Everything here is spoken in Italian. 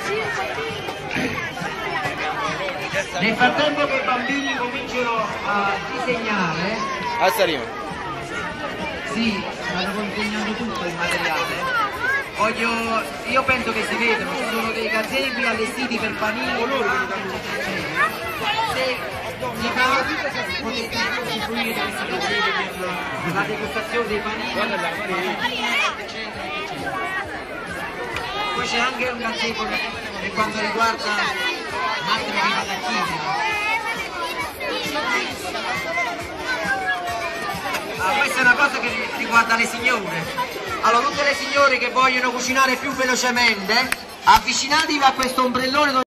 Nel frattempo che i bambini cominciano a disegnare, sì, stanno consegnando tutto il materiale. Io penso che si vedono, ci sono dei gazebi allestiti per panini. Se vi va, potete usufruire di questi gazebi per la degustazione dei panini. Poi c'è anche un gazebo per quanto riguarda un'altra vita da chimica. Questa è una cosa che riguarda le signore. Allora, tutte le signore che vogliono cucinare più velocemente, avvicinatevi a questo ombrellone.